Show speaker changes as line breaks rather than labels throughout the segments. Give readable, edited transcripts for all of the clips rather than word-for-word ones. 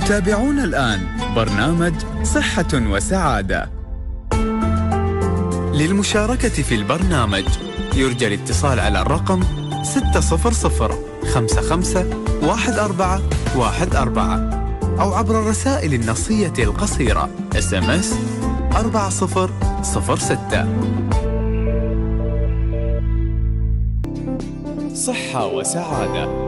تتابعون الآن برنامج صحة وسعادة. للمشاركة في البرنامج يرجى الاتصال على الرقم 600551414 أو عبر الرسائل النصية القصيرة SMS 4006. صحة وسعادة.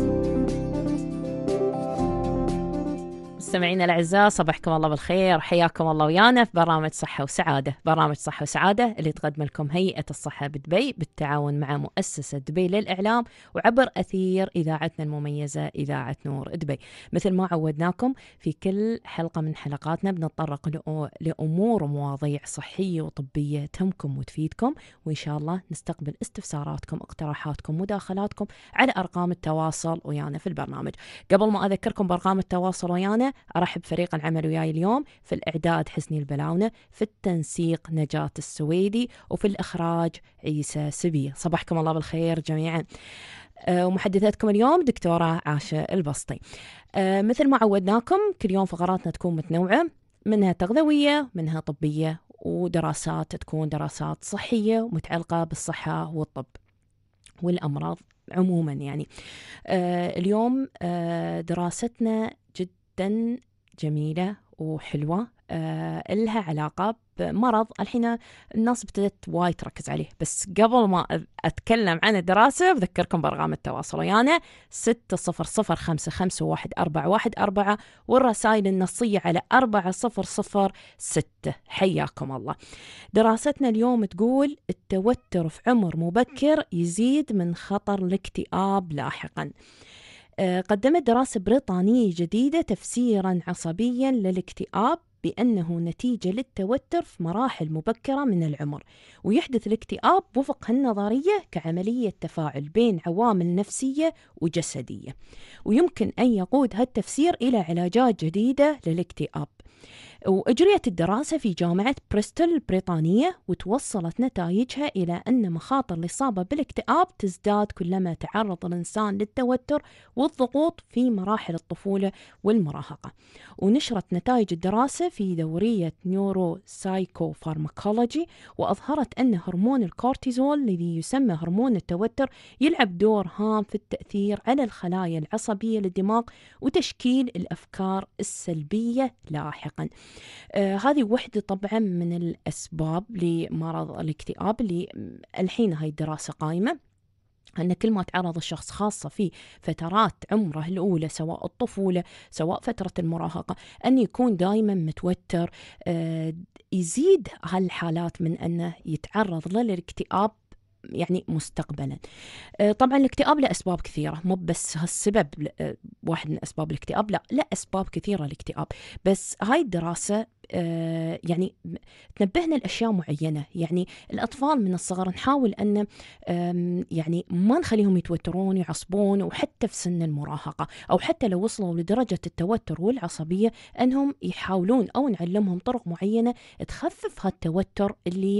مستمعينا الأعزاء، صباحكم الله بالخير، حياكم الله ويانا في برنامج صحة وسعادة. برنامج صحة وسعادة اللي تقدم لكم هيئة الصحة بدبي بالتعاون مع مؤسسة دبي للإعلام وعبر أثير إذاعتنا المميزة إذاعة نور دبي. مثل ما عودناكم في كل حلقة من حلقاتنا بنتطرق لأمور ومواضيع صحية وطبية تهمكم وتفيدكم، وإن شاء الله نستقبل استفساراتكم، اقتراحاتكم، مداخلاتكم على أرقام التواصل ويانا في البرنامج. قبل ما أذكركم بأرقام التواصل ويانا، أرحب فريق العمل وياي اليوم: في الإعداد حسني البلاونة، في التنسيق نجاة السويدي، وفي الإخراج عيسى سبية. صباحكم الله بالخير جميعا. ومحدثتكم اليوم دكتورة عاشة البسطي. مثل ما عودناكم كل يوم فقراتنا تكون متنوعة، منها تغذوية، منها طبية، ودراسات تكون دراسات صحية ومتعلقة بالصحة والطب والأمراض عموما. يعني اليوم دراستنا جدا جميلة وحلوة، لها علاقة بمرض الحين الناس ابتدت وايد تركز عليه. بس قبل ما أتكلم عن الدراسة بذكركم بأرقام التواصل ويانا 600551414 والرسائل النصية على 4006. حياكم الله. دراستنا اليوم تقول التوتر في عمر مبكر يزيد من خطر الاكتئاب لاحقا. قدمت دراسة بريطانية جديدة تفسيرا عصبيا للاكتئاب بأنه نتيجة للتوتر في مراحل مبكرة من العمر، ويحدث الاكتئاب وفق هالنظرية كعملية تفاعل بين عوامل نفسية وجسدية، ويمكن أن يقود هالتفسير إلى علاجات جديدة للاكتئاب. وأجريت الدراسة في جامعة بريستول البريطانية، وتوصلت نتائجها إلى أن مخاطر الإصابة بالاكتئاب تزداد كلما تعرض الإنسان للتوتر والضغوط في مراحل الطفولة والمراهقة. ونشرت نتائج الدراسة في دورية نيورو سايكو فارماكولوجي، وأظهرت أن هرمون الكورتيزول الذي يسمى هرمون التوتر يلعب دور هام في التأثير على الخلايا العصبية للدماغ وتشكيل الأفكار السلبية لاحقا. هذه وحدة طبعا من الأسباب لمرض الاكتئاب اللي الحين هاي الدراسة قائمة، أن كل ما تعرض الشخص خاصة في فترات عمره الأولى سواء الطفولة سواء فترة المراهقة أن يكون دائما متوتر، يزيد هالحالات من أنه يتعرض للاكتئاب يعني مستقبلا. طبعا الاكتئاب له أسباب كثيرة، مو بس هالسبب واحد من أسباب الاكتئاب، لا أسباب كثيرة للاكتئاب. بس هاي الدراسة يعني تنبهنا لأشياء معينة. يعني الأطفال من الصغر نحاول أن يعني ما نخليهم يتوترون ويعصبون، وحتى في سن المراهقة أو حتى لو وصلوا لدرجة التوتر والعصبية أنهم يحاولون أو نعلمهم طرق معينة تخفف هالتوتر اللي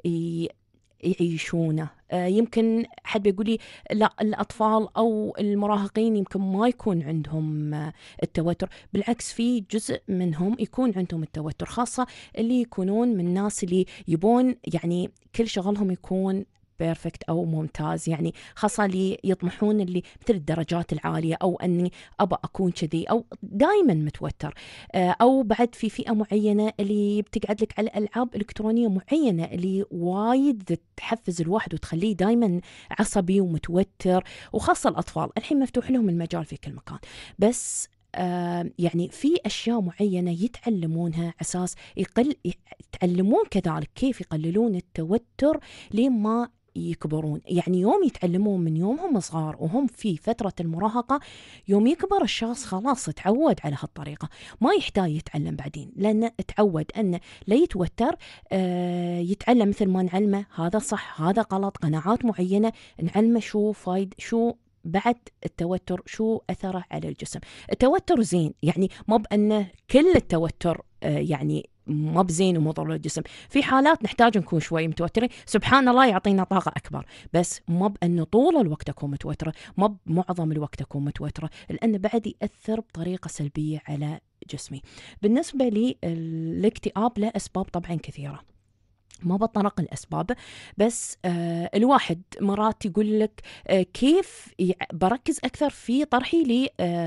يعيشونه. يمكن حد بيقول لي لا الأطفال أو المراهقين يمكن ما يكون عندهم التوتر، بالعكس في جزء منهم يكون عندهم التوتر، خاصة اللي يكونون من الناس اللي يبون يعني كل شغلهم يكون بيرفكت أو ممتاز، يعني خاصة اللي يطمحون اللي مثل الدرجات العالية أو أني أبى أكون كذي أو دايما متوتر. أو بعد في فئة معينة اللي بتقعد لك على ألعاب إلكترونية معينة اللي وايد تحفز الواحد وتخليه دايما عصبي ومتوتر، وخاصة الأطفال الحين مفتوح لهم المجال في كل مكان. بس يعني في أشياء معينة يتعلمونها أساس يتعلمون كذلك كيف يقللون التوتر لما يكبرون. يعني يوم يتعلمون من يومهم صغار وهم في فترة المراهقة، يوم يكبر الشخص خلاص تعود على هالطريقة، ما يحتاج يتعلم بعدين لأنه تعود أنه لا يتوتر. يتعلم مثل ما نعلمه هذا صح هذا غلط، قناعات معينة نعلمه شو بعد التوتر شو أثره على الجسم. التوتر زين، يعني ما بأنه كل التوتر يعني ما بزين ومضر للجسم. في حالات نحتاج نكون شوي متوترين، سبحان الله يعطينا طاقة أكبر، بس ما بأنه طول الوقت أكون متوترة، ما بمعظم الوقت أكون متوترة، لأنه بعد يأثر بطريقة سلبية على جسمي. بالنسبة لي الاكتئاب له أسباب طبعا كثيرة، ما بطرق الأسباب، بس الواحد مرات يقول لك كيف بركز أكثر في طرحي لي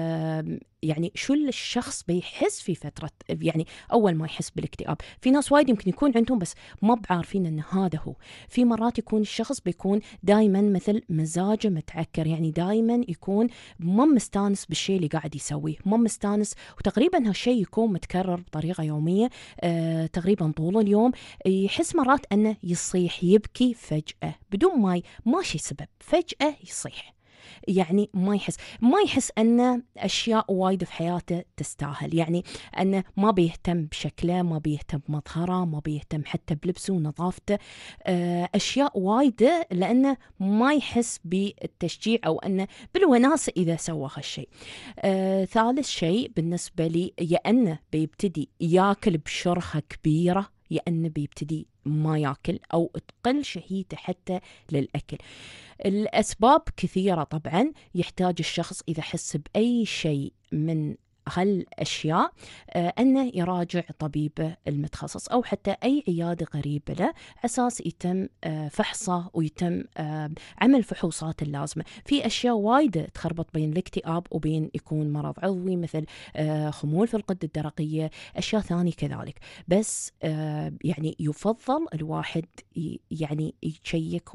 يعني شو الشخص بيحس في فترة، يعني أول ما يحس بالاكتئاب. في ناس وايد يمكن يكون عندهم بس ما بعارفين أن هذا هو. في مرات يكون الشخص بيكون دايما مثل مزاجه متعكر، يعني دايما يكون ما مستانس بالشيء اللي قاعد يسويه، ما مستانس، وتقريبا هالشيء يكون متكرر بطريقة يومية تقريبا طول اليوم. يحس مرات أنه يصيح يبكي فجأة بدون ما ماشي سبب، فجأة يصيح، يعني ما يحس أن أشياء وايد في حياته تستاهل، يعني أنه ما بيهتم بشكله، ما بيهتم بمظهره، ما بيهتم حتى بلبسه ونظافته، أشياء وايدة، لأنه ما يحس بالتشجيع أو أنه بالوناسة إذا سوى هالشيء. ثالث شيء بالنسبة لي، يا أنه بيبتدي ياكل بشرخة كبيرة، يا أنه بيبتدي ما ياكل أو تقل شهيته حتى للأكل. الأسباب كثيرة طبعا، يحتاج الشخص إذا حس بأي شيء من هالأشياء أنه يراجع طبيبه المتخصص أو حتى أي عيادة قريبة له، أساس يتم فحصه ويتم عمل فحوصات اللازمة. في أشياء وايدة تخربط بين الاكتئاب وبين يكون مرض عضوي مثل خمول في الغدة الدرقية، أشياء ثانية كذلك. بس يعني يفضل الواحد يعني يشيك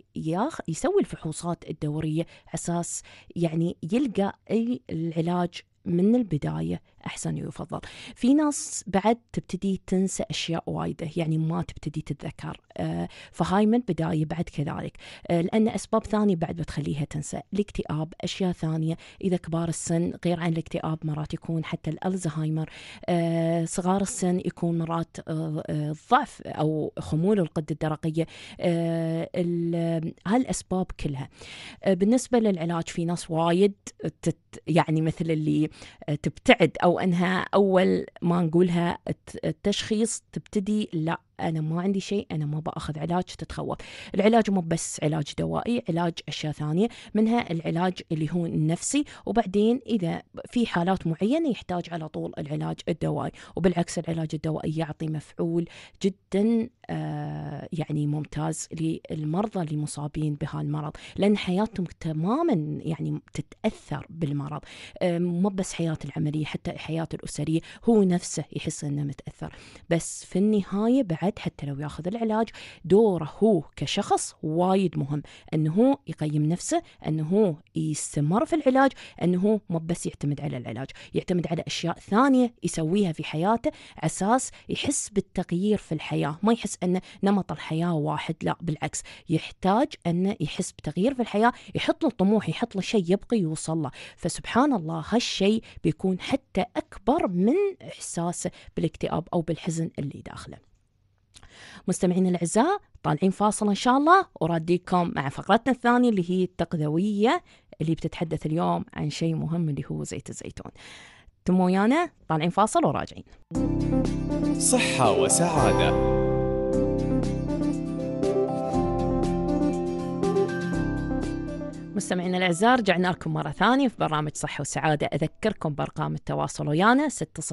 ويسوي الفحوصات الدورية أساس يعني يلقى أي العلاج من البداية أحسن يفضل. في ناس بعد تبتدي تنسى أشياء وايدة، يعني ما تبتدي تتذكر، فهاي من البداية بعد كذلك، لأن أسباب ثانية بعد بتخليها تنسى. الاكتئاب أشياء ثانية، إذا كبار السن غير عن الاكتئاب مرات يكون حتى الألزهايمر، صغار السن يكون مرات ضعف أو خمول الغدة الدرقية، هالأسباب كلها. بالنسبة للعلاج، في ناس وايد يعني مثل اللي تبتعد أو أنها أول ما نقولها التشخيص تبتدي لا أنا ما عندي شيء، أنا ما بأخذ علاج، تتخوف. العلاج مو بس علاج دوائي، علاج أشياء ثانية، منها العلاج اللي هو النفسي، وبعدين إذا في حالات معينة يحتاج على طول العلاج الدوائي. وبالعكس العلاج الدوائي يعطي مفعول جدا يعني ممتاز للمرضى اللي مصابين بهالمرض، لأن حياتهم تماما يعني تتأثر بالمرض، مو بس حياة العملية حتى حياة الأسرية، هو نفسه يحس أنه متأثر. بس في النهاية بعد حتى لو ياخذ العلاج، دوره هو كشخص وايد مهم، أنه هو يقيم نفسه، أنه هو يستمر في العلاج، أنه هو مو بس يعتمد على العلاج، يعتمد على أشياء ثانية يسويها في حياته أساس يحس بالتغيير في الحياة، ما يحس أن نمط الحياة واحد، لا بالعكس يحتاج أنه يحس بتغيير في الحياة، يحط له طموح، يحط له شيء يبقى يوصل له. فسبحان الله هالشيء بيكون حتى أكبر من إحساسه بالاكتئاب أو بالحزن اللي داخله. مستمعين الأعزاء، طالعين فاصل إن شاء الله وراديكم مع فقرتنا الثانية اللي هي التغذوية، اللي بتتحدث اليوم عن شيء مهم اللي هو زيت الزيتون. تمو ويانا، طالعين فاصل وراجعين.
صحة وسعادة.
مستمعينا الأعزاء، رجعنا لكم مرة ثانية في برنامج صحة وسعادة. أذكركم بأرقام التواصل ويانا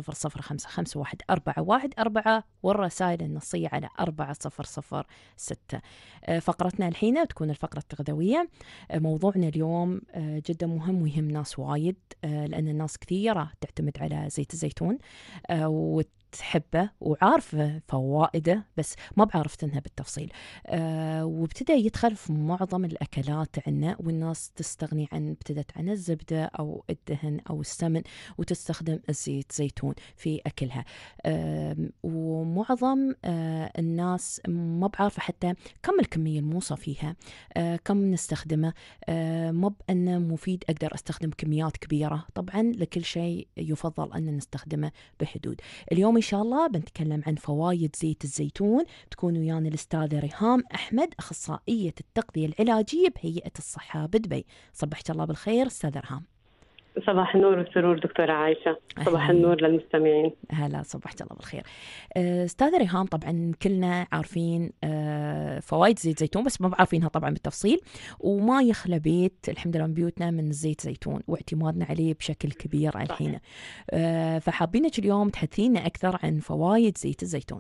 6005541414 والرسائل النصية على 4006. فقرتنا الحين تكون الفقرة التغذوية. موضوعنا اليوم جدا مهم ويهم ناس وايد، لأن الناس كثيرة تعتمد على زيت الزيتون تحبه وعارفة فوائده، بس ما بعرفتنها بالتفصيل، وابتدى يدخل في معظم الأكلات عنا، والناس تستغني ابتدت عن الزبدة أو الدهن أو السمن وتستخدم الزيت زيتون في أكلها. ومعظم الناس ما بعرفة حتى كم الكمية الموصى فيها، كم نستخدمه، ما بأنه مفيد أقدر أستخدم كميات كبيرة. طبعا لكل شيء يفضل أن نستخدمه بحدود. اليوم إن شاء الله بنتكلم عن فوائد زيت الزيتون. تكون ويانا الأستاذة ريهام أحمد، أخصائية التغذية العلاجية بهيئة الصحة بدبي. صبحت الله بالخير أستاذة ريهام.
صباح النور والسرور دكتورة عايشة. صباح
أهلا.
النور للمستمعين.
هلا، صبحت الله بالخير. أستاذة ريهام، طبعا كلنا عارفين فوائد زيت زيتون، بس ما عارفينها طبعا بالتفصيل، وما يخلى بيت الحمد لله من بيوتنا من زيت زيتون واعتمادنا عليه بشكل كبير الحين. فحابينك اليوم تحدثينا أكثر عن فوائد زيت الزيتون.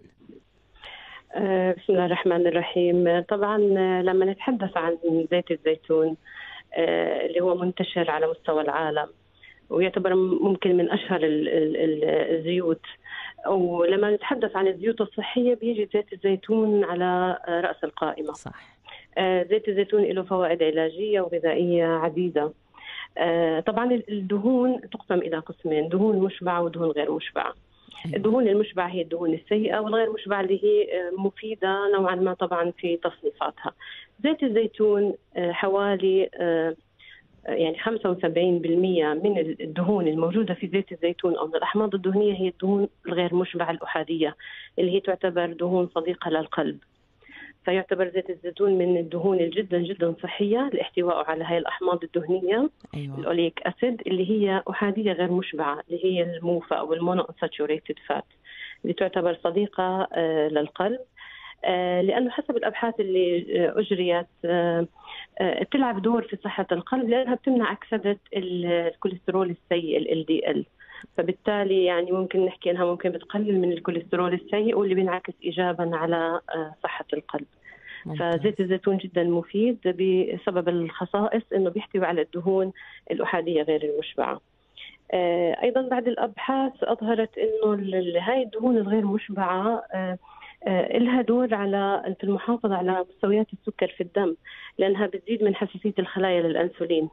بسم الله الرحمن الرحيم. طبعا لما نتحدث عن زيت الزيتون اللي هو منتشر على مستوى العالم ويعتبر ممكن من أشهر الزيوت، ولما نتحدث عن الزيوت الصحية بيجي زيت الزيتون على رأس القائمة.
صح.
زيت الزيتون له فوائد علاجية وغذائية عديدة. طبعا الدهون تقسم إلى قسمين، دهون مشبعة ودهون غير مشبعة. الدهون المشبعة هي الدهون السيئة، والغير مشبعة اللي هي مفيدة نوعا ما طبعا في تصنيفاتها. زيت الزيتون حوالي يعني 75% من الدهون الموجودة في زيت الزيتون أو من الأحماض الدهنية هي الدهون الغير مشبعة الأحادية، اللي هي تعتبر دهون صديقة للقلب. فيعتبر زيت الزيتون من الدهون الجدا جدا صحية لاحتوائه على هاي الأحماض الدهنية.
أيوة.
الأوليك أسيد اللي هي أحادية غير مشبعة، اللي هي الموفا أو المونو أنساتشوريتد فات، اللي تعتبر صديقة للقلب. لأنه حسب الأبحاث اللي أجريت بتلعب دور في صحة القلب، لأنها بتمنع أكسدة الكوليسترول السيء ال LDL. فبالتالي يعني ممكن نحكي أنها ممكن بتقلل من الكوليسترول السيء، واللي بينعكس إيجابا على صحة القلب.
ممتاز.
فزيت الزيتون جدا مفيد بسبب الخصائص أنه بيحتوي على الدهون الأحادية غير المشبعة. أيضا بعد الأبحاث أظهرت أنه هاي الدهون الغير مشبعة لها دور على في المحافظة على مستويات السكر في الدم، لأنها بتزيد من حساسية الخلايا للأنسولين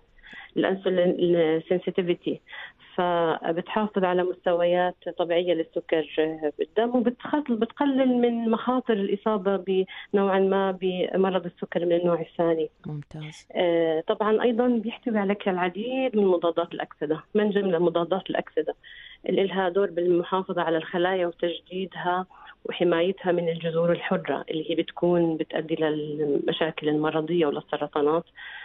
سنسيتيفيتي، فبتحافظ على مستويات طبيعية للسكر بالدم، وبتقلل من مخاطر الإصابة بنوعا ما بمرض السكر من النوع الثاني.
ممتاز.
طبعا أيضا بيحتوي على العديد من مضادات الأكسدة، من جملة مضادات الأكسدة اللي لها دور بالمحافظة على الخلايا وتجديدها وحمايتها من الجذور الحرة اللي هي بتؤدي للمشاكل المرضية وللسرطانات.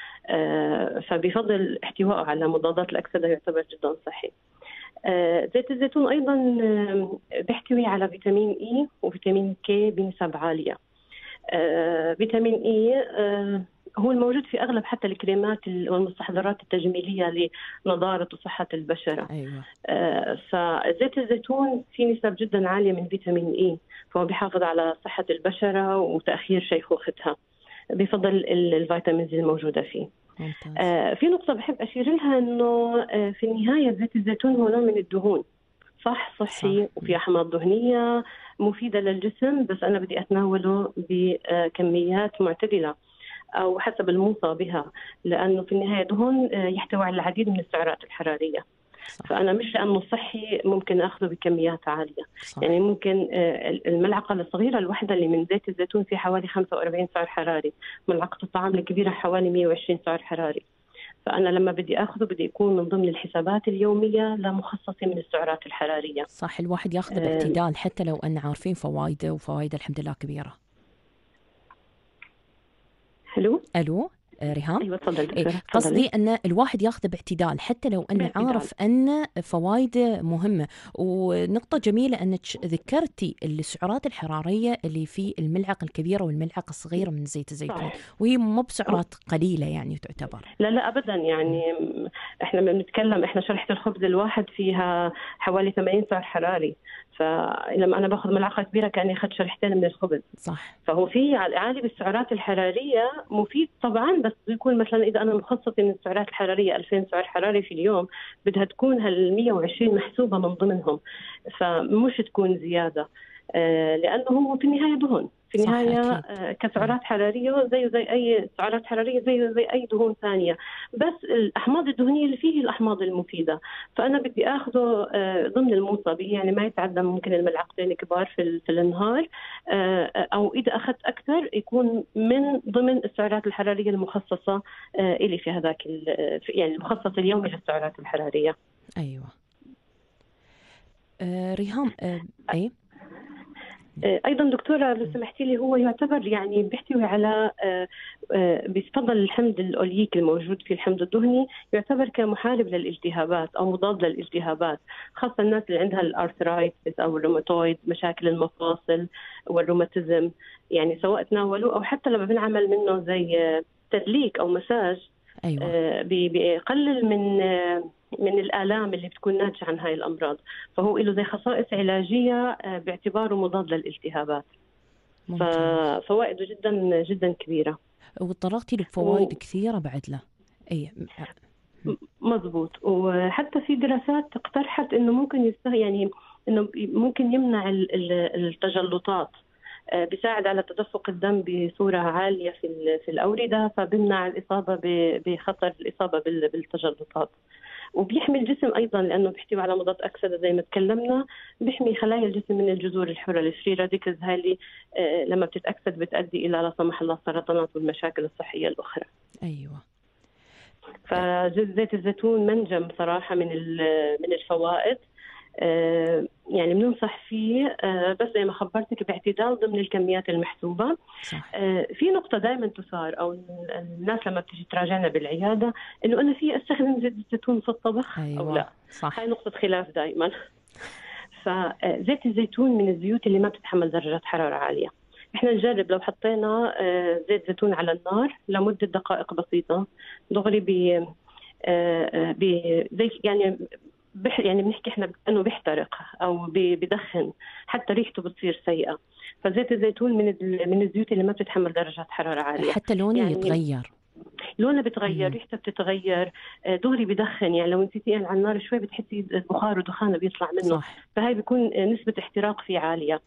فبفضل احتوائه على مضادات الأكسدة يعتبر جدا صحي. زيت الزيتون أيضا بيحتوي على فيتامين إي وفيتامين كي بنسب عالية. فيتامين إي هو الموجود في أغلب حتى الكريمات والمستحضرات التجميلية لنضارة وصحة البشرة.
أيوة.
فزيت الزيتون فيه نسب جدا عالية من فيتامين إي، فهو بيحافظ على صحة البشرة وتأخير شيخوختها بفضل الفيتامينز الموجودة فيه.
ممتاز.
في نقطة بحب أشير لها أنه في النهاية زيت الزيتون هو نوع من الدهون صحي
صح.
وفي أحماض دهنية مفيدة للجسم، بس أنا بدي أتناوله بكميات معتدلة أو حسب الموصى بها، لأنه في النهاية دهون يحتوي على العديد من السعرات الحرارية.
صح.
فأنا مش لأنه صحي ممكن أخذه بكميات عالية.
صح.
يعني ممكن الملعقة الصغيرة الواحدة اللي من زيت الزيتون في حوالي 45 سعر حراري، ملعقة الطعام الكبيرة حوالي 120 سعر حراري. فأنا لما بدي أخذه بدي يكون من ضمن الحسابات اليومية لمخصصة من السعرات الحرارية.
صح، الواحد ياخذه باعتدال حتى لو أن عارفين فوائده، وفوائده الحمد لله كبيرة. ألو ريهام.
أيوة تفضل.
قصدي أن الواحد ياخذ باعتدال حتى لو أنه عارف أن فوائده مهمة. ونقطة جميلة أنك ذكرتي السعرات الحرارية اللي في الملعقة الكبيرة والملعقة الصغيرة من زيت الزيتون، وهي مو بسعرات قليلة يعني تعتبر.
لا أبدا، يعني إحنا بنتكلم إحنا شريحة الخبز الواحد فيها حوالي 80 سعر حراري، فلما أنا باخذ ملعقة كبيرة كأني أخذت شريحتين من الخبز.
صح.
فهو في عالي بالسعرات الحرارية مفيد طبعا، بس بيكون مثلا إذا أنا مخصصة من السعرات الحرارية 2000 سعر حراري في اليوم، بدها تكون هال 120 محسوبة من ضمنهم، فمش تكون زيادة. لأنه هو في النهاية دهون، في النهاية كسعرات حرارية زي أي سعرات حرارية زي أي دهون ثانية، بس الأحماض الدهنية اللي فيه الأحماض المفيدة. فأنا بدي أخذه ضمن الموصى به، يعني ما يتعدى ممكن الملعقتين الكبار في النهار، أو إذا أخذت أكثر يكون من ضمن السعرات الحرارية المخصصة إلي في هذاك يعني المخصص اليومي للسعرات الحرارية.
أيوة. ريهام. أي
أيضا دكتورة لو سمحتي لي، هو يعتبر يعني بيحتوي على بيتفضل الحمض الأوليك الموجود في الحمض الدهني، يعتبر كمحارب للالتهابات أو مضاد للالتهابات، خاصة الناس اللي عندها الأرثرايتس أو الروماتويد، مشاكل المفاصل والروماتيزم. يعني سواء تناولوا أو حتى لما بنعمل منه زي تدليك أو مساج،
أيوة.
بيقلل من الآلام اللي بتكون ناتجة عن هاي الأمراض. فهو له زي خصائص علاجية باعتباره مضاد للالتهابات. ففوائده جدا جدا كبيرة،
وتطرقتي له بفوائد كثيرة بعد له. أي
مضبوط. وحتى في دراسات اقترحت إنه ممكن يعني إنه ممكن يمنع التجلطات، بيساعد على تدفق الدم بصورة عالية في الأوردة، فبيمنع الإصابة بخطر الإصابة بالتجلطات. وبيحمي الجسم أيضا لأنه بيحتوي على مضاد أكسدة زي ما تكلمنا، بيحمي خلايا الجسم من الجذور الحرة الفري راديكلز، هاي اللي لما بتتأكسد بتؤدي إلى لا سمح الله السرطانات والمشاكل الصحية الأخرى.
أيوة.
فزيت الزيتون منجم صراحة من الفوائد. يعني بننصح فيه، بس زي ما خبرتك باعتدال ضمن الكميات المحسوبة.
صح.
في نقطة دائما تثار أو الناس لما بتيجي تراجعنا بالعيادة إنه أنا في أستخدم زيت الزيتون في الطبخ
أيوة.
أو لا.
صح.
هاي نقطة خلاف دائما. فزيت الزيتون من الزيوت اللي ما بتتحمل درجات حرارة عالية. احنا نجرب لو حطينا زيت زيتون على النار لمدة دقائق بسيطة، دغري زي يعني بنحكي احنا انه بيحترق او بدخن، حتى ريحته بتصير سيئة. فزيت الزيتون من الزيوت اللي ما بتتحمل درجات حرارة عالية،
حتى لونه
يعني
يتغير،
لونه بتغير، ريحته بتتغير، دغري بدخن. يعني لو نسيتيه على النار شوي بتحسي بخار ودخانه بيطلع منه.
صح.
فهي بيكون نسبة احتراق فيه عالية.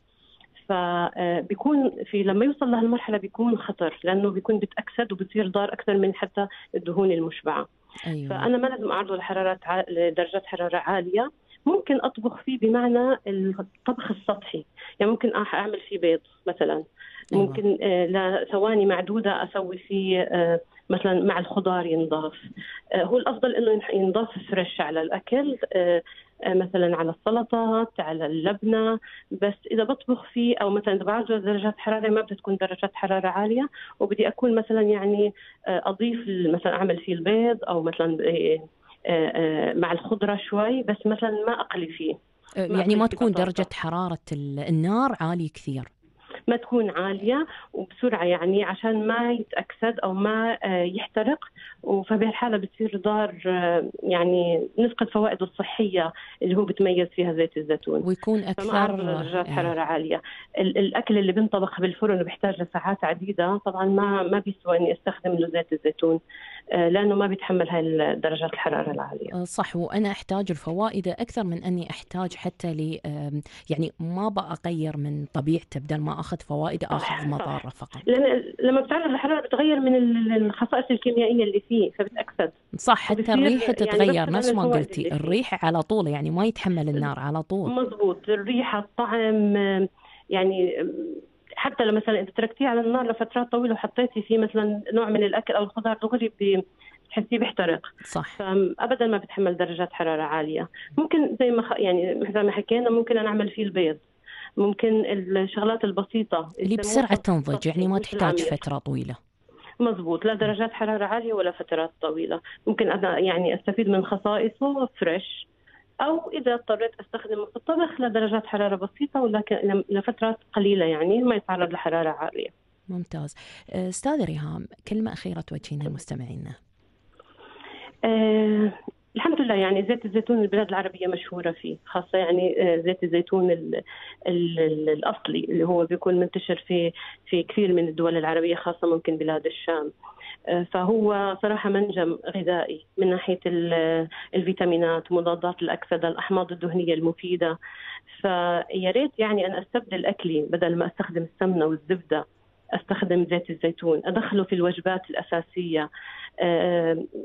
فبيكون لما يوصل لهالمرحلة بيكون خطر، لأنه بيكون بتأكسد وبتصير ضار أكثر من حتى الدهون المشبعة.
أيوة.
فأنا ما لازم أعرضه لدرجات حرارة عالية. ممكن أطبخ فيه بمعنى الطبخ السطحي، يعني ممكن أعمل فيه بيض مثلا.
أيوة.
ممكن لثواني معدودة أسوي فيه مثلا مع الخضار ينضاف. هو الأفضل إنه ينضاف فريش على الأكل، مثلا على السلطات، على اللبنة. بس إذا بطبخ فيه أو مثلا إذا بعرضه درجات حرارة ما بتكون درجات حرارة عالية، وبدي أكون مثلا يعني أضيف مثلا أعمل فيه البيض أو مثلا مع الخضرة شوي، بس مثلا ما أقلي فيه.
يعني ما تكون درجة حرارة النار عالية كثير،
ما تكون عالية وبسرعة، يعني عشان ما يتأكسد أو ما يحترق. فبهالحالة بتصير ضار، يعني نفقد فوائده الصحية اللي هو بتميز فيها زيت الزيتون،
ويكون أكثر
درجات حرارة عالية. الأكل اللي بنطبخ بالفرن بيحتاج لساعات عديدة، طبعا ما بيسوى إني أستخدم له زيت الزيتون لأنه ما بيتحمل هاي درجات الحرارة العالية.
صح. وأنا أحتاج الفوائد أكثر من أني أحتاج حتى يعني ما بقى أغير من طبيعته، بدل ما أخذ فوائد أخذ مضارة فقط.
لأن لما بتعرض للحرارة بتغير من الخصائص الكيميائية اللي فيه فبتأكسد.
صح. حتى الريحة تتغير، يعني نفس ما قلتي الريحة على طول، يعني ما يتحمل النار على طول.
مزبوط. الريحة، الطعم، يعني حتى لما مثلا إذا تركتيه على النار لفترات طويلة وحطيتي فيه مثلا نوع من الأكل أو الخضار دغري بتحسيه بيحترق.
صح.
فأبدا ما بتحمل درجات حرارة عالية. ممكن زي ما يعني مثل ما حكينا ممكن أنا أعمل فيه البيض، ممكن الشغلات البسيطة
اللي بسرعة تنضج، يعني ما تحتاج فترة طويلة.
مزبوط. لا درجات حرارة عالية ولا فترات طويلة. ممكن أنا يعني أستفيد من خصائصه فريش، أو إذا اضطريت أستخدمه في الطبخ لدرجات حرارة بسيطة ولكن لفترات قليلة، يعني ما يتعرض لحرارة عالية.
ممتاز. أستاذة ريهام، كلمة أخيرة توجهينها للمستمعين.
الحمد لله، يعني زيت الزيتون البلاد العربية مشهورة فيه، خاصة يعني زيت الزيتون الأصلي اللي هو بيكون منتشر في كثير من الدول العربية، خاصة ممكن بلاد الشام. فهو صراحة منجم غذائي من ناحية الفيتامينات، مضادات الأكسدة، الأحماض الدهنية المفيدة. فيا ريت يعني أن أستبدل أكلي، بدل ما أستخدم السمنة والزبدة أستخدم زيت الزيتون، أدخله في الوجبات الأساسية.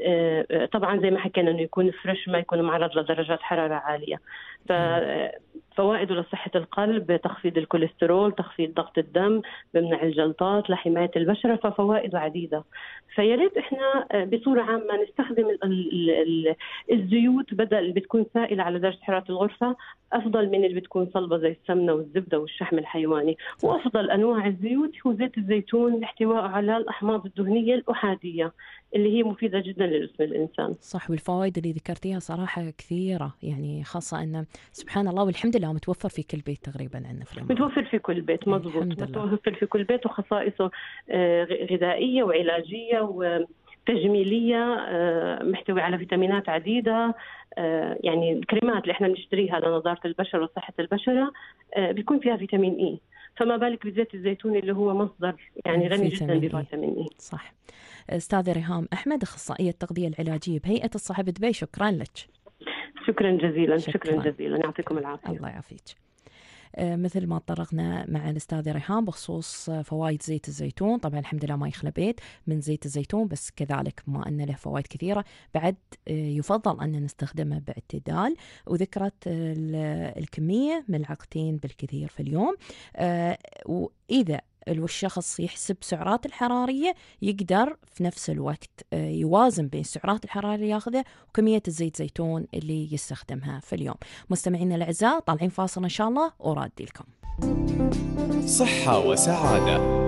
طبعا زي ما حكينا أنه يكون فريش، ما يكون معرض لدرجات حرارة عالية. فوائده لصحة القلب، تخفيض الكوليسترول، تخفيض ضغط الدم، بمنع الجلطات، لحماية البشرة، ففوائده عديدة. فيا ريت احنا بصورة عامة نستخدم الزيوت بدل اللي بتكون سائلة على درجة حرارة الغرفة، أفضل من اللي بتكون صلبة زي السمنة والزبدة والشحم الحيواني. وأفضل أنواع الزيوت هو زيت الزيتون لاحتوائه على الأحماض الدهنية الأحادية اللي هي مفيدة جدا لجسم الإنسان.
صح، والفوائد اللي ذكرتيها صراحة كثيرة، يعني خاصة أنه سبحان الله والحمد لله متوفر في كل بيت تقريبا عندنا في الأمارات.
متوفر في كل بيت، مضبوط، متوفر في كل بيت، وخصائصه غذائية وعلاجية وتجميلية، محتوي على فيتامينات عديدة. يعني الكريمات اللي احنا بنشتريها لنضارة البشرة وصحة البشرة بيكون فيها فيتامين إي، فما بالك بزيت الزيتون اللي هو مصدر يعني غني جدا بفيتامين إي.
صح. أستاذة ريهام أحمد، أخصائية التغذية العلاجية بهيئة الصحة بدبي، شكرا لك.
شكرا جزيلا. شكرا جزيلا، يعطيكم العافية.
الله يعافيك. مثل ما طرقنا مع الأستاذة ريهام بخصوص فوائد زيت الزيتون، طبعا الحمد لله ما يخلى بيت من زيت الزيتون، بس كذلك ما أن له فوائد كثيرة بعد يفضل أن نستخدمه باعتدال، وذكرت الكمية ملعقتين بالكثير في اليوم. وإذا الشخص يحسب سعراته الحرارية يقدر في نفس الوقت يوازن بين السعرات الحرارية اللي ياخذها وكمية الزيت زيتون اللي يستخدمها في اليوم. مستمعينا الأعزاء، طالعين فاصل إن شاء الله ورادي لكم.
صحة وسعادة.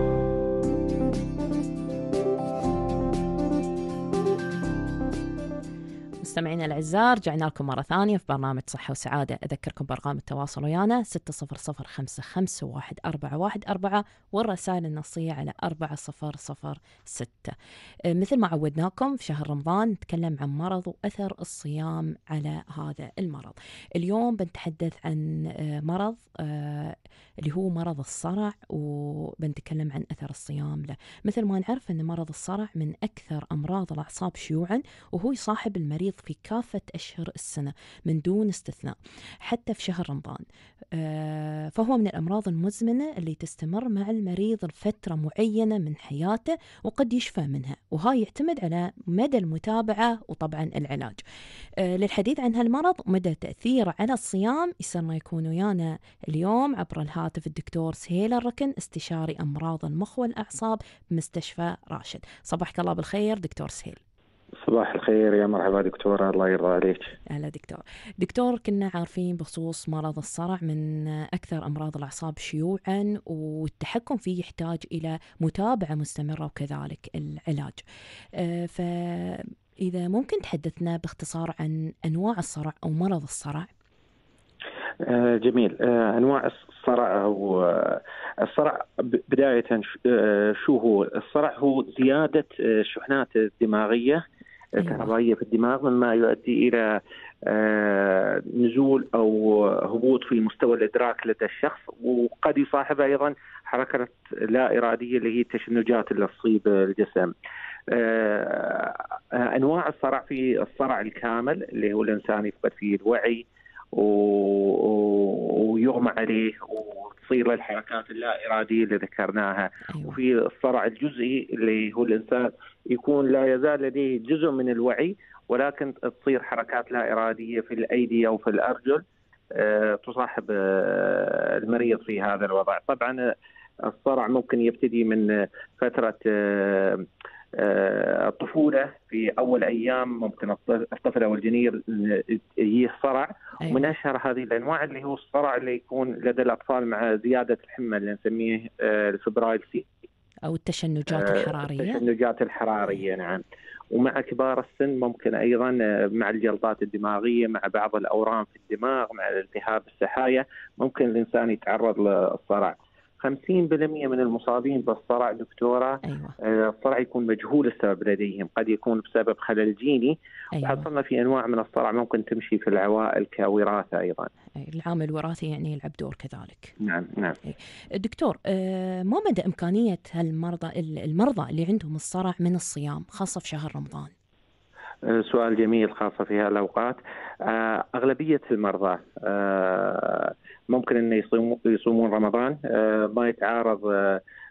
مستمعينا الأعزاء، رجعنا لكم مرة ثانية في برنامج صحة وسعادة. أذكركم بأرقام التواصل ويانا 600551414 والرسائل النصية على 4006. مثل ما عودناكم في شهر رمضان نتكلم عن مرض وأثر الصيام على هذا المرض. اليوم بنتحدث عن مرض اللي هو مرض الصرع، وبنتكلم عن أثر الصيام له. مثل ما نعرف أن مرض الصرع من أكثر أمراض الأعصاب شيوعا، وهو يصاحب المريض في كافة أشهر السنة من دون استثناء، حتى في شهر رمضان. فهو من الأمراض المزمنة اللي تستمر مع المريض لفترة معينة من حياته، وقد يشفى منها، وهاي يعتمد على مدى المتابعة وطبعا العلاج. للحديث عن هالمرض ومدى تأثيره على الصيام يسرنا يكون ويانا اليوم عبر الهاتف الدكتور سهيل الركن، استشاري أمراض المخ والأعصاب بمستشفى راشد. صباحك الله بالخير دكتور سهيل.
صباح الخير، يا مرحبا دكتورة، الله يرضى عليك.
أهلا دكتور، كنا عارفين بخصوص مرض الصرع من أكثر أمراض الأعصاب شيوعا، والتحكم فيه يحتاج إلى متابعة مستمرة وكذلك العلاج. فإذا ممكن تحدثنا باختصار عن أنواع الصرع أو مرض الصرع.
جميل. أنواع الصرع أو الصرع بداية شو هو الصرع؟ هو زيادة الشحنات الدماغية الكهربائية في الدماغ، مما يؤدي إلى نزول أو هبوط في مستوى الإدراك لدى الشخص، وقد يصاحب أيضا حركة لا إرادية اللي هي التشنجات اللي تصيب الجسم. أنواع الصرع: في الصرع الكامل اللي هو الإنسان يفقد فيه الوعي ويغمى عليه وتصير الحركات اللا إرادية اللي ذكرناها.
أيوة.
وفي الصرع الجزئي اللي هو الإنسان يكون لا يزال لديه جزء من الوعي، ولكن تصير حركات لا إرادية في الأيدي أو في الأرجل تصاحب المريض في هذا الوضع. طبعا الصرع ممكن يبتدي من فترة الطفولة، في أول أيام ممكن الطفل أو الجنين يجيه صرع.
أيوة.
ومن أشهر هذه الأنواع اللي هو الصرع اللي يكون لدى الأطفال مع زيادة الحمى اللي نسميه الفبرايل سي
أو التشنجات الحرارية.
التشنجات الحرارية، نعم. ومع كبار السن ممكن أيضا مع الجلطات الدماغية، مع بعض الأورام في الدماغ، مع الالتهاب السحايا ممكن الإنسان يتعرض للصرع. 50% من المصابين بالصرع دكتورة،
أيوة.
الصرع يكون مجهول السبب لديهم، قد يكون بسبب خلل جيني.
أيوة.
وحصلنا في أنواع من الصرع ممكن تمشي في العوائل كوراثة أيضا.
العامل الوراثي يعني يلعب دور كذلك.
نعم.
دكتور، ما مدى إمكانية المرضى اللي عندهم الصرع من الصيام خاصة في شهر رمضان؟
سؤال جميل، خاصة في هالأوقات. أغلبية المرضى ممكن أن يصومون رمضان، ما يتعارض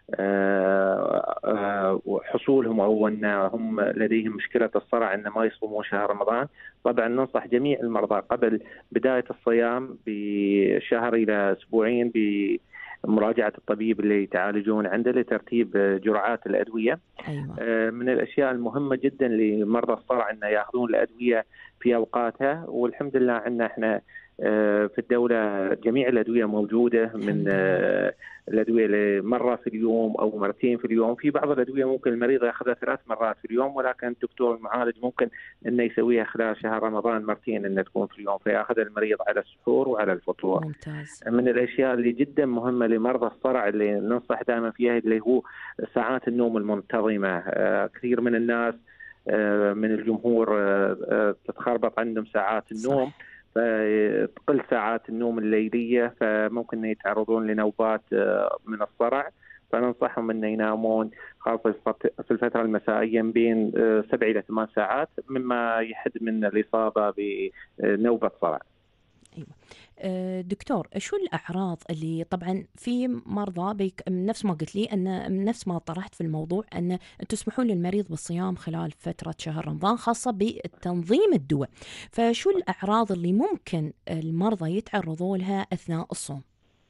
حصولهم أو أن هم لديهم مشكلة الصرع أن ما يصومون شهر رمضان. طبعا ننصح جميع المرضى قبل بداية الصيام بشهر إلى أسبوعين بمراجعة الطبيب اللي يتعالجون عنده لترتيب جرعات الأدوية.
أيوة.
من الأشياء المهمة جدا لمرضى الصرع أن يأخذون الأدوية في أوقاتها، والحمد لله عندنا احنا في الدولة جميع الأدوية موجودة، من الأدوية مرة في اليوم أو مرتين في اليوم. في بعض الأدوية ممكن المريض يأخذها 3 مرات في اليوم، ولكن الدكتور المعالج ممكن أنه يسويها خلال شهر رمضان مرتين أنها تكون في اليوم، فيأخذ المريض على السحور وعلى الفطور.
ممتاز.
من الأشياء اللي جدا مهمة لمرضى الصرع اللي ننصح دائما فيها اللي هو ساعات النوم المنتظمة. كثير من الناس من الجمهور تتخربط عندهم ساعات النوم، فتقل ساعات النوم الليلية، فممكن يتعرضون لنوبات من الصرع. فننصحهم أن ينامون خاصة في الفترة المسائية بين 7 إلى 8 ساعات، مما يحد من الإصابة بنوبة صرع.
أيوة. دكتور، شو الأعراض اللي طبعا في مرضى نفس ما قلت لي أن نفس ما طرحت في الموضوع أن تسمحون للمريض بالصيام خلال فترة شهر رمضان خاصة بتنظيم الدواء، فشو الأعراض اللي ممكن المرضى يتعرضوا لها أثناء الصوم؟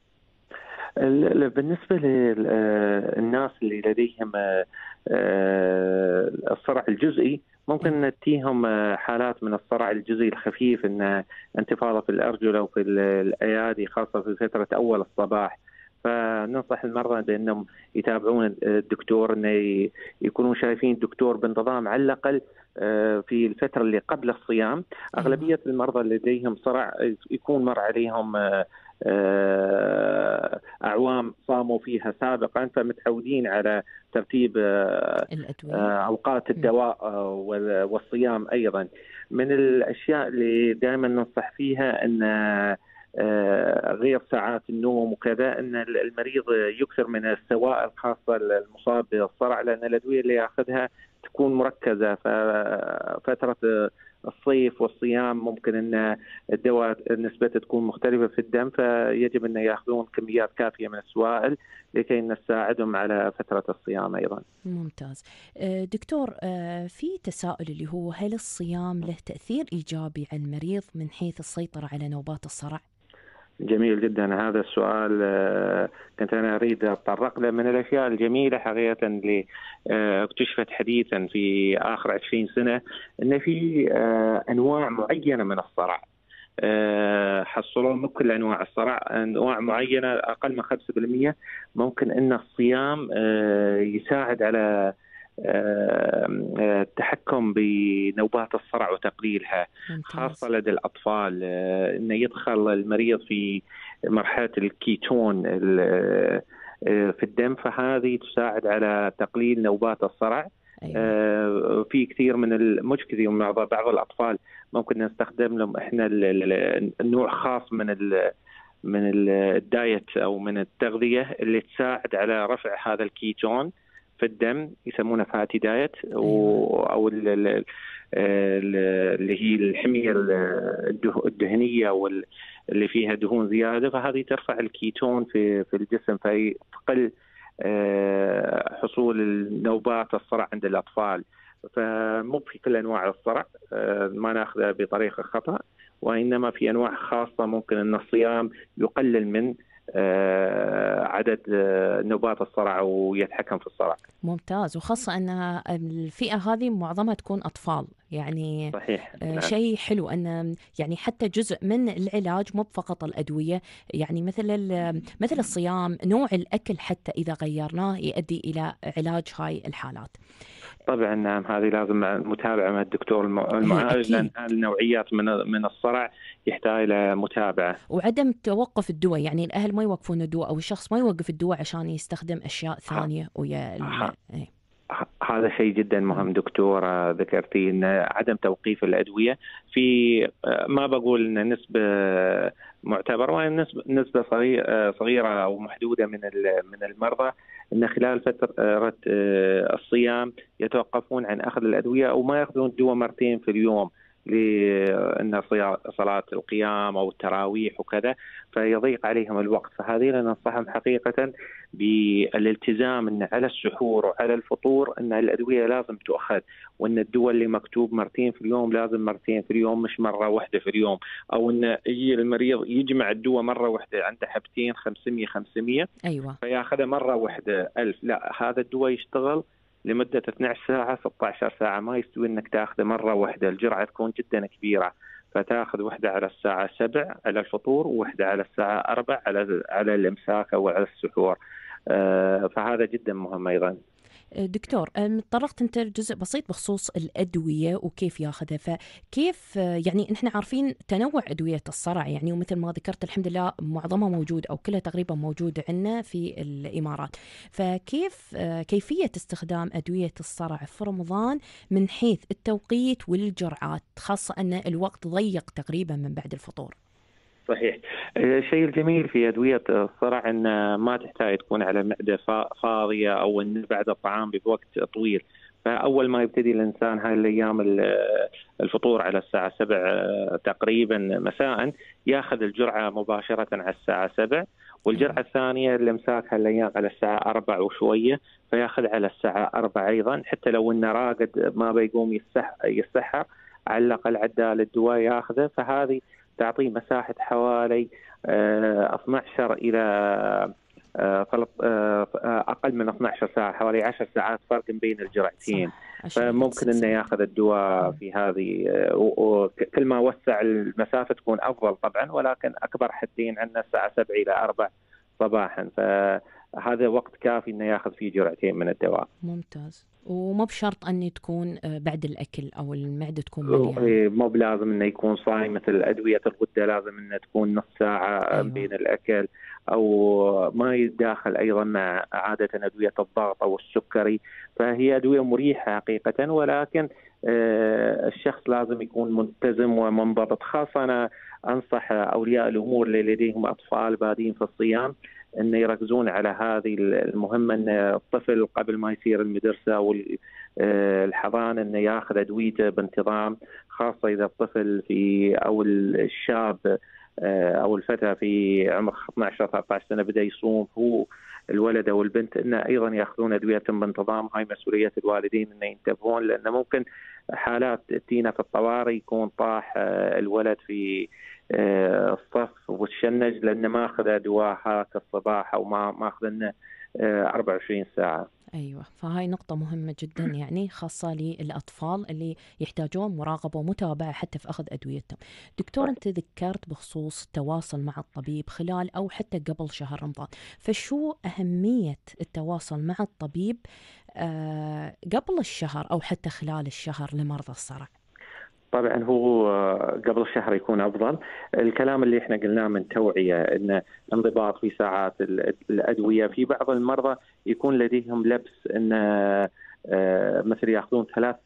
بالنسبة للناس اللي لديهم الصرع الجزئي ممكن تجيهم حالات من الصرع الجزئي الخفيف، ان انتفاضة في الأرجل أو في الأيادي خاصة في فترة أول الصباح. فننصح المرضى بأنهم يتابعون الدكتور، أن يكونوا شايفين الدكتور بانتظام على الأقل في الفترة اللي قبل الصيام. أغلبية المرضى اللي لديهم صرع يكون مر عليهم أعوام صاموا فيها سابقا، فمتعودين على ترتيب أوقات الدواء والصيام. أيضا من الأشياء اللي دائما ننصح فيها أن غير ساعات النوم وكذا، أن المريض يكثر من السوائل خاصة المصاب بالصرع، لأن الأدوية اللي يأخذها تكون مركزة. ففترة الصيف والصيام ممكن أن الدواء نسبته تكون مختلفة في الدم، فيجب أن يأخذون كميات كافية من السوائل لكي نساعدهم على فترة الصيام أيضا.
ممتاز. دكتور، في تساؤل اللي هو هل الصيام له تأثير إيجابي على المريض من حيث السيطرة على نوبات الصرع؟
جميل جدا هذا السؤال، كنت أنا أريد أتطرق له. من الأشياء الجميلة حقيقة اللي اكتشفت حديثا في آخر 20 سنة أن في أنواع معينة من الصرع، حصلوا من كل أنواع الصرع أنواع معينة أقل من 5% ممكن أن الصيام يساعد على التحكم بنوبات الصرع وتقليلها. خاصة لدى الأطفال، أنه يدخل المريض في مرحلة الكيتون في الدم، فهذه تساعد على تقليل نوبات الصرع. أيوة. في كثير من مش كثير من بعض الأطفال ممكن نستخدم لهم إحنا النوع خاص من الدايت أو من التغذية اللي تساعد على رفع هذا الكيتون في الدم، يسمونه فاتي دايت، أو اللي هي الحمية الدهنية واللي فيها دهون زيادة، فهذه ترفع الكيتون في الجسم، فيقل حصول النوبات الصرع عند الأطفال. فمو في كل أنواع الصرع ما نأخذها بطريقة خطأ، وإنما في أنواع خاصة ممكن أن الصيام يقلل من عدد نوبات الصرع ويتحكم في الصرع.
ممتاز، وخاصة أن الفئة هذه معظمها تكون أطفال، يعني
صحيح.
شيء حلو أن يعني حتى جزء من العلاج مو فقط الأدوية، يعني مثل الصيام، نوع الأكل حتى إذا غيرناه يؤدي إلى علاج هاي الحالات.
طبعا نعم، هذه لازم متابعة مع الدكتور المعالج، لأن هذه النوعيات من الصرع يحتاج إلى متابعة.
وعدم توقف الدواء، يعني الأهل ما يوقفون الدواء أو الشخص ما يوقف الدواء عشان يستخدم أشياء ثانية
هذا شيء جدا مهم دكتورة ذكرتي، إن عدم توقيف الأدوية في ما بقول إن نسبة معتبرة، وإن نسبة صغيرة أو محدودة من المرضى إن خلال فترة الصيام يتوقفون عن أخذ الأدوية أو ما يأخذون الدواء مرتين في اليوم، لأن صلاة القيام أو التراويح وكذا، فيضيق عليهم الوقت. فهذه ننصحهم حقيقة بالالتزام أن على السحور وعلى الفطور أن الأدوية لازم تؤخذ، وأن الدواء اللي مكتوب مرتين في اليوم لازم مرتين في اليوم مش مرة واحدة في اليوم، أو أن يجي المريض يجمع الدواء مرة واحدة عنده حبتين 500
أيوة.
فياخذها مرة واحدة 1000. لا، هذا الدواء يشتغل لمدة 12 ساعة 16 ساعة، ما يستوي أنك تأخذ مرة واحدة، الجرعة تكون جدا كبيرة، فتأخذ واحدة على الساعة 7 على الفطور، وواحدة على الساعة 4 على الإمساك أو على السحور. فهذا جدا مهم أيضا.
دكتور، تطرقت أنت جزء بسيط بخصوص الأدوية وكيف ياخذها، فكيف يعني نحن عارفين تنوع أدوية الصرع يعني، ومثل ما ذكرت الحمد لله معظمها موجود أو كلها تقريبا موجودة عندنا في الإمارات، فكيف كيفية استخدام أدوية الصرع في رمضان من حيث التوقيت والجرعات، خاصة أن الوقت ضيق تقريبا من بعد الفطور؟
صحيح. الشيء الجميل في أدوية الصرع أن ما تحتاج تكون على معدة فاضية أو أن بعد الطعام بوقت طويل. فأول ما يبتدي الإنسان هاي الأيام الفطور على الساعة 7 تقريبا مساء، ياخذ الجرعة مباشرة على الساعة 7، والجرعة الثانية الإمساك هالأيام على الساعة 4 وشوية، فياخذ على الساعة 4 أيضا، حتى لو أنه راقد ما بيقوم يسحر على الأقل عدال الدواء ياخذه. فهذه تعطيه مساحة حوالي 12 إلى أقل من 12 ساعة، حوالي 10 ساعات فرق بين الجرعتين. فممكن أنه يأخذ الدواء في هذه، كل ما وسع المسافة تكون أفضل طبعا، ولكن أكبر حدين عندنا الساعة 7 إلى 4 صباحا، فهذا وقت كافي أنه يأخذ فيه جرعتين من الدواء.
ممتاز. ومو بشرط أن تكون بعد الأكل أو المعدة تكون مليانة،
مو بلازم أنه يكون صايم. مثل أدوية الغدة لازم أنه تكون نص ساعة أيوة. بين الأكل، أو ما يتداخل أيضا مع عادة أدوية الضغط أو السكري. فهي أدوية مريحة حقيقة، ولكن الشخص لازم يكون ملتزم ومنضبط. خاصة أنا أنصح أولياء الأمور اللي لديهم أطفال بادين في الصيام أن يركزون على هذه المهمة، أن الطفل قبل ما يصير المدرسة أو الحضانة أنه يأخذ أدويته بانتظام، خاصة إذا الطفل أو الشاب أو الفتى في عمر 12-13 سنة بدأ يصوم، هو الولد أو البنت، أن أيضا يأخذون أدويتهم بانتظام. هاي مسؤولية الوالدين أن ينتبهون، لأن ممكن حالات تينا في الطوارئ يكون طاح الولد في الصف والشنج لأنه ما أخذ أدواء هاك الصباح، أو ما أخذ لنا 24 ساعة.
أيوة، فهاي نقطة مهمة جدا يعني، خاصة للأطفال اللي يحتاجون مراقبة ومتابعة حتى في أخذ أدويتهم. دكتور، أنت ذكرت بخصوص التواصل مع الطبيب خلال أو حتى قبل شهر رمضان، فشو أهمية التواصل مع الطبيب قبل الشهر أو حتى خلال الشهر لمرضى الصرع؟
طبعا هو قبل الشهر يكون أفضل. الكلام اللي احنا قلناه من توعية، ان انضباط في ساعات الأدوية. في بعض المرضى يكون لديهم لبس ان مثل يأخذون 3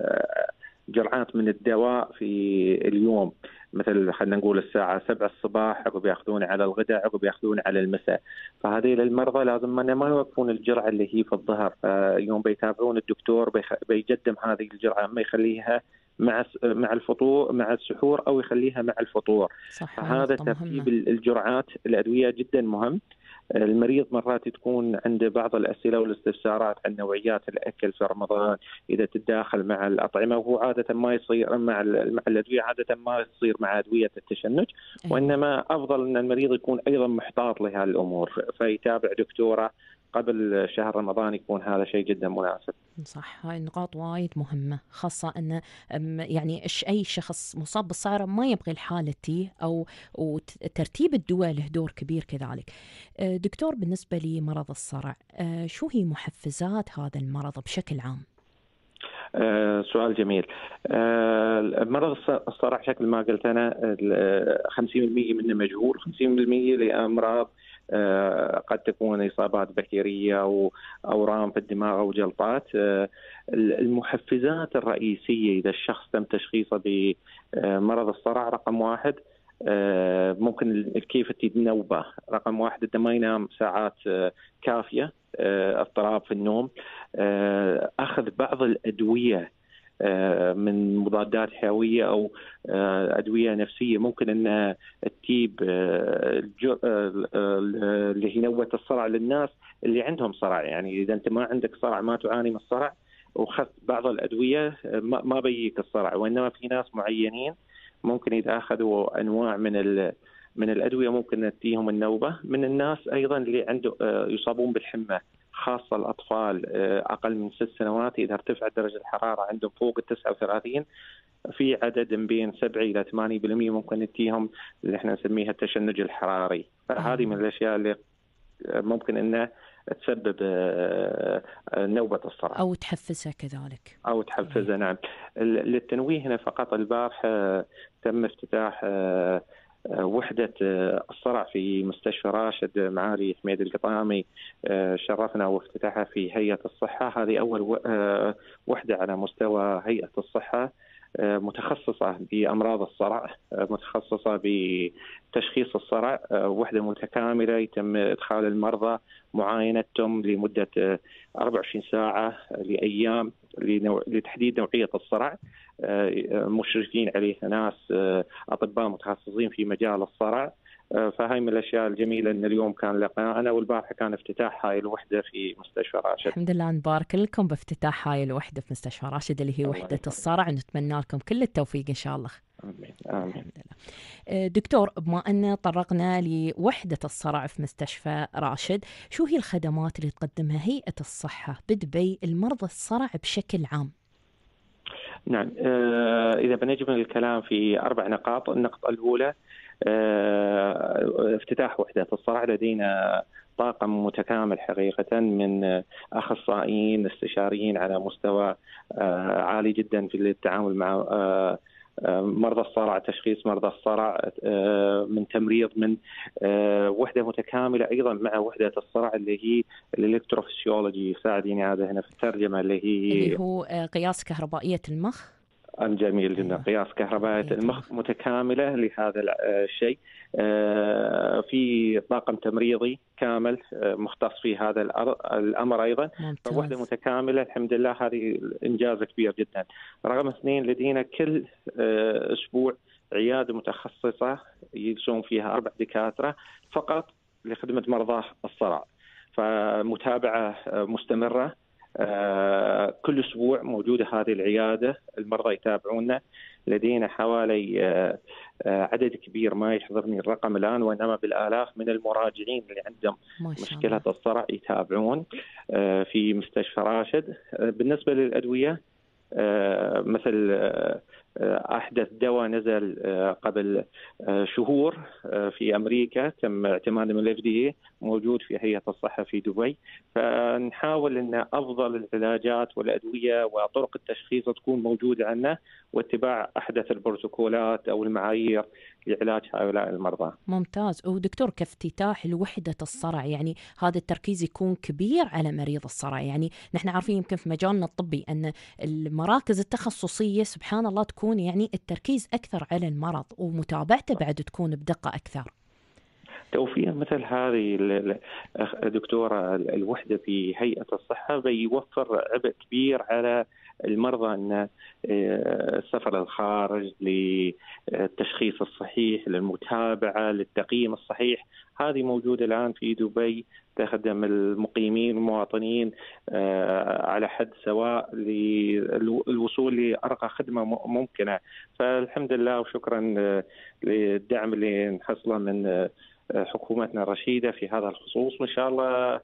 جرعات من الدواء في اليوم، مثل خلينا نقول الساعة 7 الصباح، عقب يأخذون على الغداء، عقب يأخذون على المساء. فهذه للمرضى لازم ما يوقفون الجرعة اللي هي في الظهر، يوم بيتابعون الدكتور بيقدم هذه الجرعة، ما يخليها مع الفطور مع السحور، أو يخليها مع الفطور. هذا ترتيب الجرعات الأدوية جدا مهم. المريض مرات تكون عنده بعض الأسئلة والاستفسارات عن نوعيات الأكل في رمضان، إذا تتداخل مع الأطعمة، وهو عادة ما يصير مع الأدوية، عادة ما يصير مع أدوية التشنج. وإنما أفضل أن المريض يكون أيضا محتاط لهذه الأمور، فيتابع دكتوره قبل شهر رمضان، يكون هذا شيء جدا مناسب.
صح، هاي النقاط وايد مهمة، خاصة أن يعني أي شخص مصاب بالصرع ما يبغي الحالة أو ترتيب الدواء له دور كبير كذلك. دكتور، بالنسبة لمرض الصرع، شو هي محفزات هذا المرض بشكل عام؟
سؤال جميل. مرض الصرع شكل ما قلت أنا 50% منه مجهول، 50% لأمراض قد تكون إصابات بكتيرية أو أورام في الدماغ أو جلطات. المحفزات الرئيسية إذا الشخص تم تشخيصه بمرض الصرع، رقم 1 ممكن كيف النوبة. رقم 1 إذا ما ينام ساعات كافية، اضطراب في النوم، أخذ بعض الأدوية من مضادات حيوية أو أدوية نفسية ممكن أن تجيب اللي هي نوبة الصرع للناس اللي عندهم صرع. يعني إذا أنت ما عندك صرع، ما تعاني من الصرع وخذت بعض الأدوية ما بيجيك الصرع، وإنما في ناس معينين ممكن إذا أخذوا أنواع من الأدوية ممكن تجيهم النوبة. من الناس أيضا اللي عنده يصابون بالحمى، خاصة الأطفال أقل من 6 سنوات، إذا ارتفعت درجة الحرارة عندهم فوق 39 في عدد بين 7 إلى 8% ممكن تجيهم اللي احنا نسميها التشنج الحراري. فهذه من الأشياء اللي ممكن أنها تسبب نوبة الصرع
أو تحفزها كذلك.
أو تحفزها. نعم. للتنويه هنا فقط، البارح تم افتتاح وحدة الصرع في مستشفى راشد معالي حميد القطامي، شرفنا وافتتاحها في هيئة الصحة. هذه أول وحدة على مستوى هيئة الصحة متخصصة بأمراض الصرع، متخصصة بتشخيص الصرع، وحدة متكاملة يتم إدخال المرضى، معاينتهم لمدة 24 ساعة لأيام لتحديد نوعية الصرع. مشرفين عليه ناس أطباء متخصصين في مجال الصرع. فهي من الأشياء الجميلة أن اليوم كان لقاءنا، والبارحة كان افتتاح هاي الوحدة في مستشفى راشد.
الحمد لله، نبارك لكم بافتتاح هاي الوحدة في مستشفى راشد اللي هي وحدة الصرع، ونتمنى لكم كل التوفيق إن شاء الله.
آمين. آمين.
الحمد لله. دكتور، بما أن طرقنا لوحدة الصرع في مستشفى راشد، شو هي الخدمات اللي تقدمها هيئة الصحة بدبي المرضى الصرع بشكل عام؟
نعم. إذا بنجمل الكلام في 4 نقاط. النقطة الأولى افتتاح وحدة الصرع. لدينا طاقم متكامل حقيقة من أخصائيين استشاريين على مستوى عالي جدا في التعامل مع مرضى الصرع، تشخيص مرضى الصرع، من تمريض، من وحدة متكاملة أيضا مع وحدة الصرع اللي هي الإلكتروفيسيولوجي. يساعدني هذا هنا في الترجمة، اللي
هو قياس كهربائية المخ.
جميل جدا. قياس كهربائية المخ متكاملة لهذا الشيء. في طاقم تمريضي كامل مختص في هذا الأمر أيضا. وحدة متكاملة الحمد لله، هذه إنجاز كبير جدا. رقم 2، لدينا كل أسبوع عيادة متخصصة يجلسون فيها 4 دكاترة فقط لخدمة مرضى الصرع، فمتابعة مستمرة. كل أسبوع موجودة هذه العيادة، المرضى يتابعونا. لدينا حوالي عدد كبير، ما يحضرني الرقم الآن، وإنما بالآلاف من المراجعين اللي عندهم مشكلة الصرع يتابعون في مستشفى راشد. بالنسبة للأدوية، مثل أحدث دواء نزل قبل شهور في أمريكا تم اعتماده من الFDA، موجود في هيئة الصحة في دبي. فنحاول أن أفضل العلاجات والأدوية وطرق التشخيص تكون موجودة عندنا، واتباع أحدث البروتوكولات أو المعايير لعلاج هؤلاء المرضى.
ممتاز. ودكتور، كافتتاح لوحدة الصرع، يعني هذا التركيز يكون كبير على مريض الصرع. يعني نحن عارفين يمكن في مجالنا الطبي أن المراكز التخصصية سبحان الله تكون يعني التركيز أكثر على المرض، ومتابعته بعد تكون بدقة أكثر.
توفير مثل هذه دكتورة الوحدة في هيئة الصحة بيوفر عبء كبير على المرضى، أن السفر للخارج للتشخيص الصحيح، للمتابعة، للتقييم الصحيح. هذه موجودة الآن في دبي، تخدم المقيمين والمواطنين على حد سواء للوصول لأرقى خدمة ممكنة. فالحمد لله وشكرا للدعم اللي نحصله من حكومتنا الرشيدة في هذا الخصوص، وإن شاء الله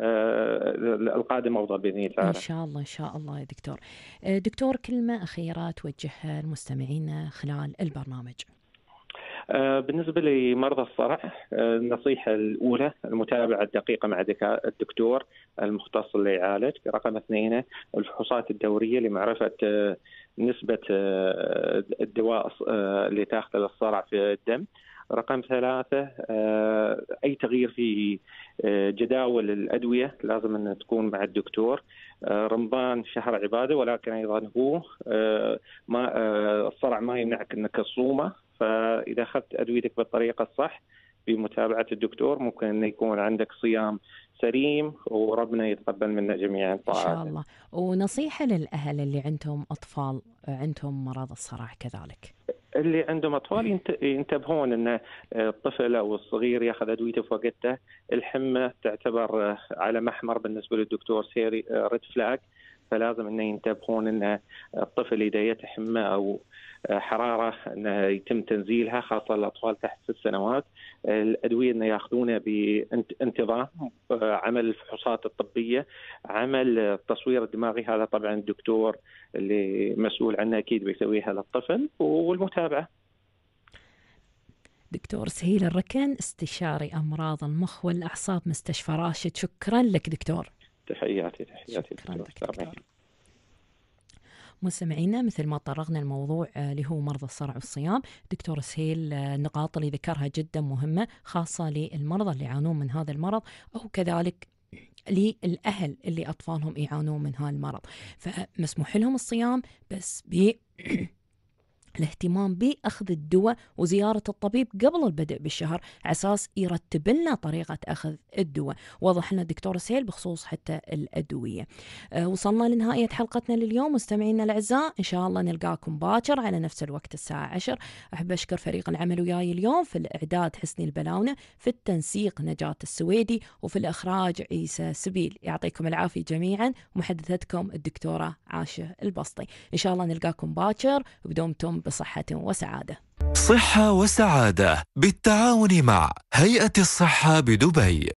القادم أفضل بإذن الله تعالى.
إن شاء الله إن شاء الله يا دكتور. دكتور، كلمة أخيرة توجهها لمستمعينا خلال البرنامج.
بالنسبة لمرضى الصرع، النصيحة الأولى المتابعة الدقيقة مع الدكتور المختص اللي يعالج. رقم 2، الفحوصات الدورية لمعرفة نسبة الدواء اللي تاخذه للصرع في الدم. رقم 3، أي تغيير في جداول الأدوية لازم أن تكون مع الدكتور. رمضان شهر عبادة، ولكن أيضا هو الصرع ما يمنعك أنك تصومه، فإذا أخذت أدويتك بالطريقة الصح بمتابعة الدكتور ممكن أن يكون عندك صيام سليم، وربنا يتقبل منا جميعا
إن شاء الله. ونصيحة للأهل اللي عندهم أطفال عندهم مرض الصرع كذلك.
اللي عندهم أطفال ينتبهون أن الطفل أو الصغير يأخذ أدويته في وقته. الحمى تعتبر علامة أحمر بالنسبة للدكتور سيري، ريد فلاج، فلازم أن ينتبهون أن الطفل إذا يتحمى أو حرارة أنه يتم تنزيلها، خاصة الأطفال تحت 6 سنوات. الأدوية أنه يأخذونها بانتظام، عمل الفحوصات الطبية، عمل التصوير الدماغي، هذا طبعا الدكتور اللي مسؤول عنه أكيد بيسويها للطفل، والمتابعة.
دكتور سهيل الركن، استشاري أمراض المخ والأعصاب، مستشفى راشد، شكرا لك دكتور.
تحياتي
شكرا لك دكتور. مستمعينا، مثل ما طرقنا الموضوع اللي هو مرضى الصرع والصيام، دكتور سهيل النقاط اللي ذكرها جدا مهمة، خاصة للمرضى اللي يعانون من هذا المرض، أو كذلك للأهل اللي أطفالهم يعانون من هذا المرض. فمسموح لهم الصيام بس الاهتمام بأخذ الدواء وزيارة الطبيب قبل البدء بالشهر، على أساس يرتب لنا طريقة أخذ الدواء. وضح لنا الدكتور سهيل بخصوص حتى الأدوية. وصلنا لنهاية حلقتنا لليوم مستمعينا الأعزاء، إن شاء الله نلقاكم باكر على نفس الوقت الساعة 10. أحب أشكر فريق العمل وياي اليوم، في الإعداد حسني البلاونة، في التنسيق نجاة السويدي، وفي الإخراج عيسى سبيل. يعطيكم العافية جميعا، محدثتكم الدكتورة عاشة البسطي. إن شاء الله نلقاكم باكر، وبدمتم بصحة وسعادة.
صحة وسعادة بالتعاون مع هيئة الصحة بدبي.